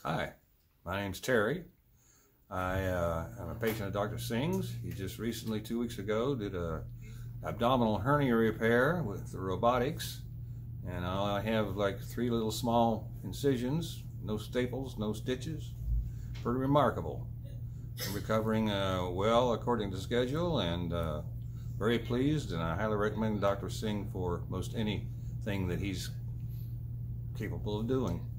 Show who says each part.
Speaker 1: Hi, my name's Terry. I'm a patient of Dr. Singh's. He just recently, 2 weeks ago, did a abdominal hernia repair with the robotics, and I have like 3 little small incisions, no staples, no stitches. Pretty remarkable. I'm recovering well according to schedule, and very pleased, and I highly recommend Dr. Singh for most anything that he's capable of doing.